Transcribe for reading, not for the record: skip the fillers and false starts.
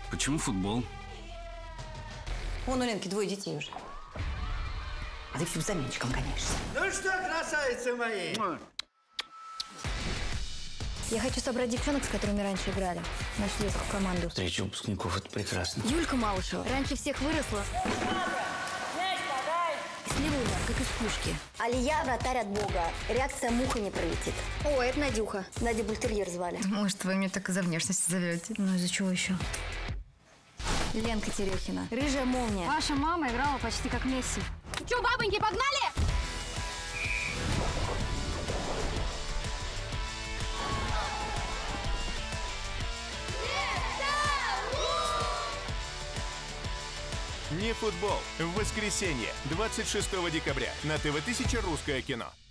Почему футбол? Вон у Ленки 2 детей уже. А ты всем заменщиком гоняешься. Ну что, красавицы мои? Я хочу собрать девчонок, с которыми раньше играли. Нашу детскую команду. Встреча выпускников – это прекрасно. Юлька Малышева раньше всех выросла. Слева удар, как из пушки. Алия, вратарь от Бога. Реакция муха не пролетит. О, это Надюха. Надя Бультерьер звали. Может, вы меня так из-за внешности зовете? Ну, из-за чего еще? Ленка Терехина. Рыжая молния. Ваша мама играла почти как Месси. Че, бабоньки, погнали? Не футбол. В воскресенье, 26 декабря на ТВ-1000 «Русское кино».